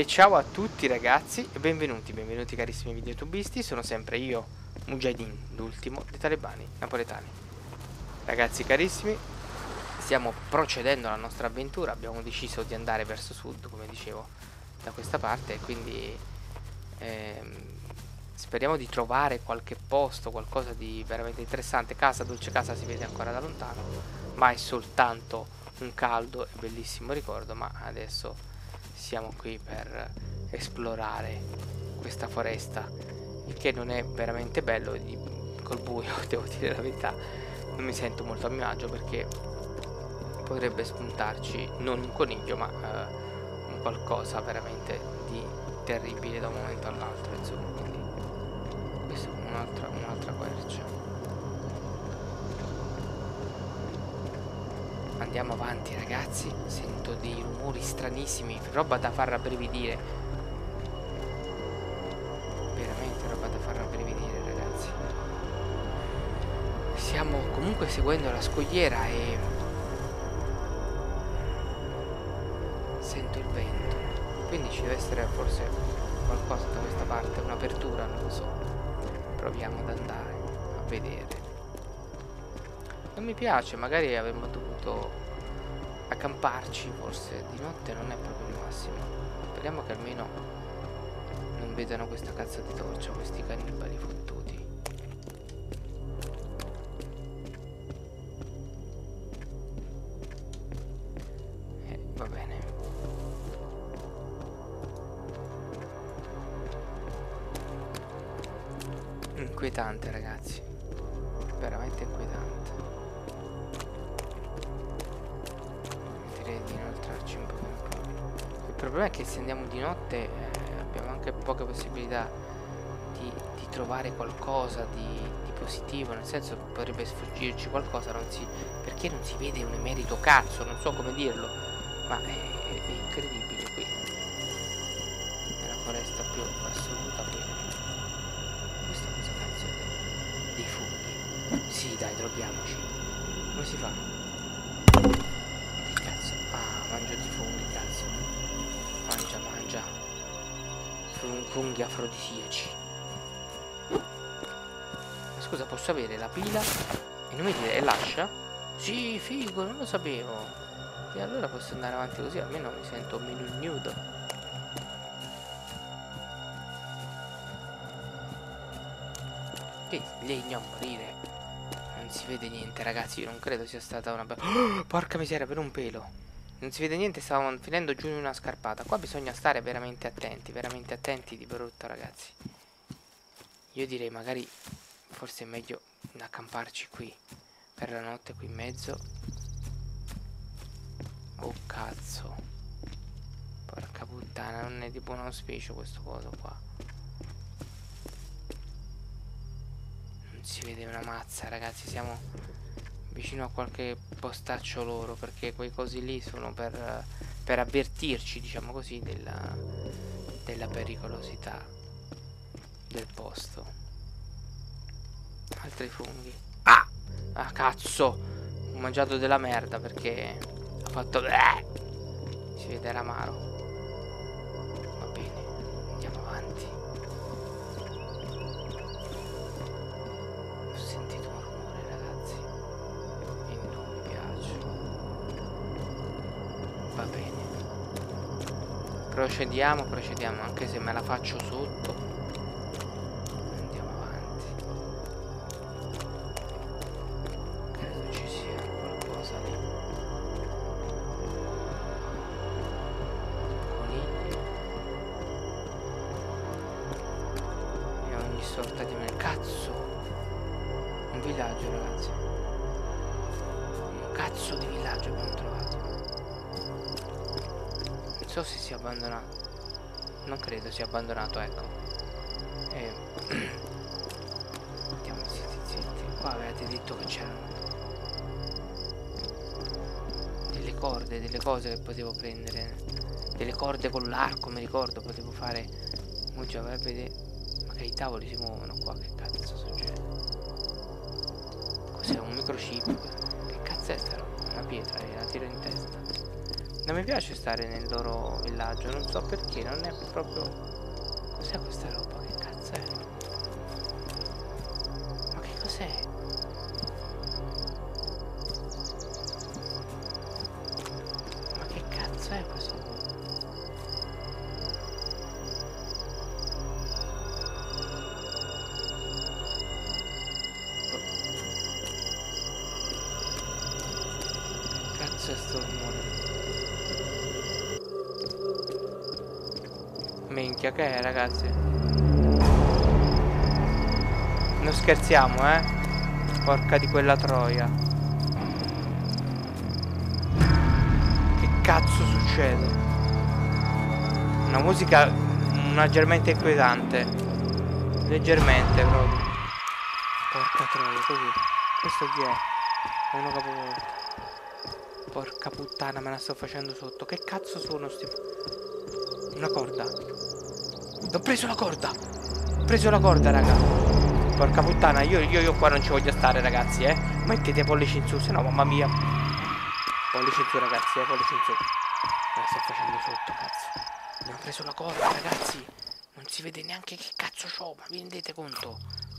ciao a tutti ragazzi e benvenuti carissimi videotubisti, sono sempre io, Mujahideen, l'ultimo dei talebani napoletani. Ragazzi carissimi, stiamo procedendo alla nostra avventura, abbiamo deciso di andare verso sud, come dicevo, da questa parte, e quindi speriamo di trovare qualche posto, qualcosa di veramente interessante. Dolce casa si vede ancora da lontano, ma è soltanto un caldo e bellissimo ricordo, ma adesso siamo qui per esplorare questa foresta, il che non è veramente bello. Col buio, devo dire la verità, non mi sento molto a mio agio, perché potrebbe spuntarci non un coniglio ma un qualcosa veramente di terribile da un momento all'altro, insomma. Quindi questa è un'altra quercia. Andiamo avanti ragazzi, sento dei rumori stranissimi, roba da far rabbrividire. Veramente roba da far rabbrividire ragazzi. Stiamo comunque seguendo la scogliera e sento il vento, quindi ci deve essere forse qualcosa da questa parte, un'apertura, non lo so. Proviamo ad andare a vedere. Non mi piace, magari avremmo dovuto accamparci, forse di notte non è proprio il massimo. Speriamo che almeno non vedano questa cazzo di torcia, questi cannibali fottuti. Va bene. Inquietante ragazzi, veramente inquietante. Di inoltrarci un po'. Il problema è che se andiamo di notte abbiamo anche poche possibilità di trovare qualcosa di positivo, nel senso che potrebbe sfuggirci qualcosa, perché non si vede un emerito cazzo, non so come dirlo, ma è incredibile qui, nella foresta più assoluta. Questo cosa cazzo è? Dei funghi? Sì dai, droghiamoci. Come si fa? Mangio di funghi, cazzo. Mangia. Funghi afrodisiaci. Ma scusa, posso avere la pila? E non mi dire, è l'ascia? Sì, figo, non lo sapevo. E allora posso andare avanti così, almeno mi sento meno nudo. Che legno a morire. Non si vede niente, ragazzi, io non credo sia stata una bella... porca miseria, per un pelo. Non si vede niente, stavamo finendo giù in una scarpata. Qua bisogna stare veramente attenti di brutto, ragazzi. Io direi magari forse è meglio accamparci qui per la notte, qui in mezzo. Oh cazzo, porca puttana, non è di buon auspicio questo coso qua. Non si vede una mazza, ragazzi, siamo vicino a qualche postaccio loro, perché quei cosi lì sono per avvertirci, diciamo così, della pericolosità del posto. Altri funghi. Ah cazzo, ho mangiato della merda perché ha fatto si vede, era amaro. Va bene, andiamo avanti. Ho sentito un rumore ragazzi e non mi piace. Va bene, procediamo, anche se me la faccio sotto. Andiamo avanti. Credo ci sia qualcosa lì. Coniglio e ogni sorta di cazzo. Un villaggio ragazzi. Un cazzo di villaggio abbiamo trovato. Non so se sia abbandonato. Non credo sia abbandonato, ecco. Andiamo zitti. Qua avete detto che c'erano delle corde, delle cose che potevo prendere. Delle corde con l'arco, mi ricordo, potevo fare. Mo già vai a vedere. Ma che i tavoli si muovono qua, che cazzo succede? Cos'è? Un microchip? Che cazzo è sta roba? Una pietra, la tiro in testa. Non mi piace stare nel loro villaggio, non so perché, non è proprio... Cos'è questa roba? Che cazzo è? Ma che cos'è? Ma che cazzo è questo? Che cazzo è sto rumore? Minchia, che è, ragazzi? Non scherziamo, Porca di quella troia. Che cazzo succede? Una musica leggermente inquietante. Leggermente proprio. Porca troia, così. Questo chi è? È uno capovolto. Porca puttana, me la sto facendo sotto. Che cazzo sono sti... Una corda. Ho preso la corda. Ho preso la corda, raga. Porca puttana, io qua non ci voglio stare, ragazzi, Mettete pollici in su, se no, mamma mia. Pollici in su, ragazzi, pollici in su. Me la sto facendo sotto, cazzo. Mi ho preso la corda, ragazzi. Non si vede neanche che cazzo c'ho, ma vi rendete conto?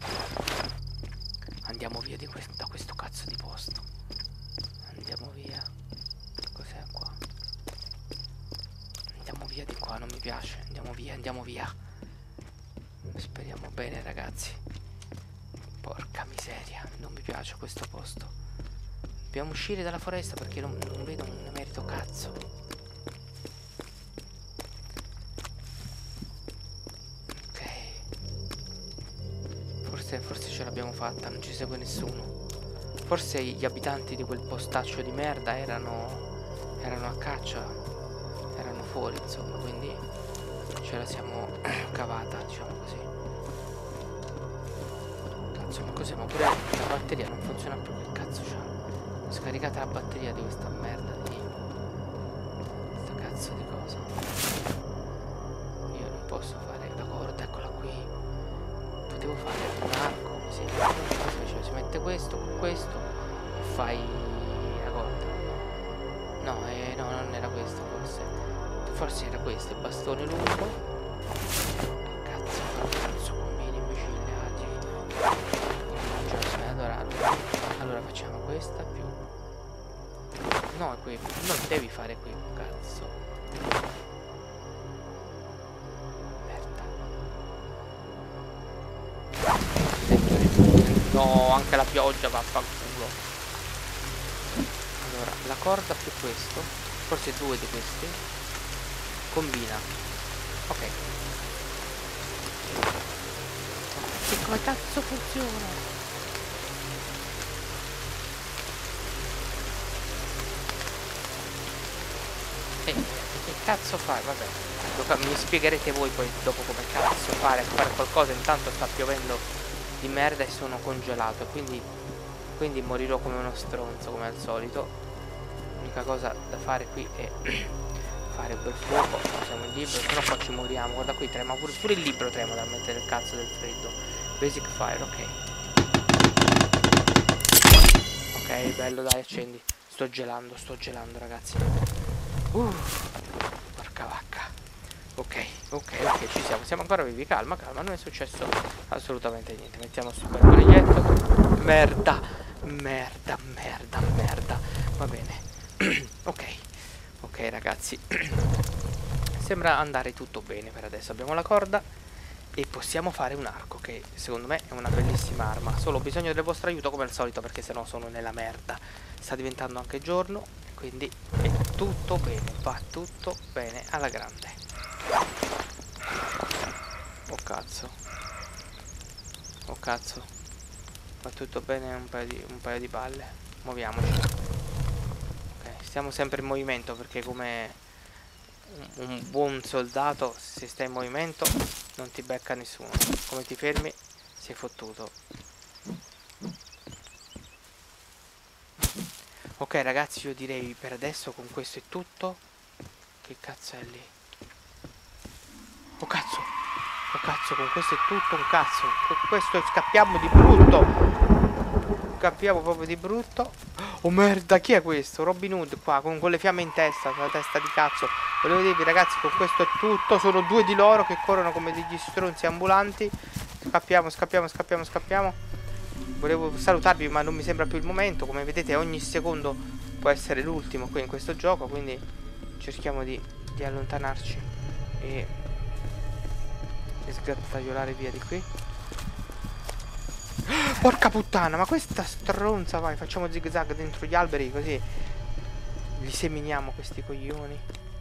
Andiamo via da questo cazzo di posto. Andiamo via. Cos'è qua? Andiamo via di qua, non mi piace. Andiamo via, andiamo via. Speriamo bene, ragazzi. Porca miseria, non mi piace questo posto. Dobbiamo uscire dalla foresta perché non vedo un merito cazzo. Ok. Forse ce l'abbiamo fatta, non ci segue nessuno. Forse gli abitanti di quel postaccio di merda erano a caccia. Erano fuori, insomma, quindi ce la siamo cavata, diciamo così. Cazzo, ma cos'è? Ma pure la batteria non funziona più, che cazzo c'ha? Ho scaricata la batteria di questa merda di... Questa cazzo di cosa. Io non posso fare la corda, eccola qui. Potevo fare un arco, mi sembra. Cioè, si mette questo con questo e fai la corda. No, no, non era questo, forse era questo, il bastone lungo. Cazzo, combini imbecille, non ce la sono adorato. Allora facciamo questa più. No, è qui, non devi fare qui, cazzo. Merda. No, anche la pioggia vaffanculo. Allora, la corda più questo, forse due di questi. Combina. Ok. Che come cazzo funziona? Che cazzo fai? Vabbè. Mi spiegherete voi poi dopo come cazzo fare qualcosa. Intanto sta piovendo di merda e sono congelato. Quindi morirò come uno stronzo, come al solito. L'unica cosa da fare qui è fare un bel fuoco. Usiamo il libro, se no qua ci moriamo. Guarda qui, trema pure il libro trema da mettere il cazzo del freddo. Basic fire, ok. Ok, bello, dai, accendi. Sto gelando, ragazzi. Porca vacca. Ok, ci siamo ancora vivi. Calma, non è successo assolutamente niente. Mettiamo sul bel coniglietto. Merda. Va bene. Ok, ragazzi. Sembra andare tutto bene per adesso. Abbiamo la corda e possiamo fare un arco, che secondo me è una bellissima arma. Solo ho bisogno del vostro aiuto come al solito, perché sennò sono nella merda. Sta diventando anche giorno, quindi è tutto bene, va tutto bene alla grande. Oh cazzo, va tutto bene, un paio di palle. Muoviamoci. Ok, stiamo sempre in movimento, perché come un buon soldato, se stai in movimento non ti becca nessuno. Come ti fermi sei fottuto. Ok ragazzi, io direi per adesso con questo è tutto. Che cazzo è lì? Oh cazzo, con questo è tutto, un cazzo. Con questo scappiamo di brutto. Scappiamo proprio di brutto. Oh merda, chi è questo? Robin Hood qua con le fiamme in testa, la testa di cazzo. Volevo dirvi ragazzi, con questo è tutto. Sono due di loro che corrono come degli stronzi ambulanti. Scappiamo, scappiamo, scappiamo, scappiamo. Volevo salutarvi ma non mi sembra più il momento. Come vedete ogni secondo può essere l'ultimo qui in questo gioco, quindi cerchiamo di allontanarci e sgattaiolare via di qui. Porca puttana, ma questa stronza, vai, facciamo zig zag dentro gli alberi così li seminiamo questi coglioni.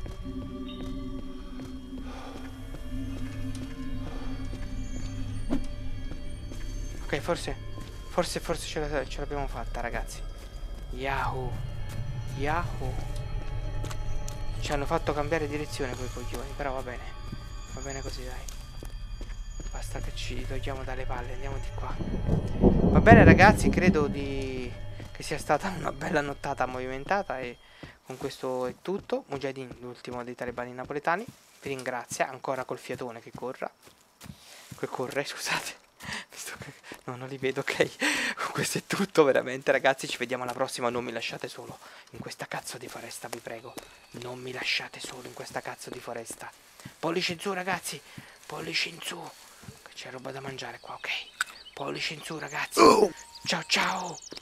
Ok, forse ce l'abbiamo fatta, ragazzi. Yahoo! Yahoo! Ci hanno fatto cambiare direzione quei coglioni, però va bene così, dai. Basta che ci togliamo dalle palle, andiamo di qua. Va bene ragazzi, credo che sia stata una bella nottata movimentata e con questo è tutto. Mujahideen, l'ultimo dei talebani napoletani, vi ringrazia ancora col fiatone che corre, scusate. No, non li vedo, ok. Con questo è tutto veramente ragazzi, ci vediamo alla prossima. Non mi lasciate solo in questa cazzo di foresta, vi prego. Non mi lasciate solo in questa cazzo di foresta. Pollice in su ragazzi, pollice in su. C'è roba da mangiare qua, ok? Pollice in su ragazzi. Ciao ciao.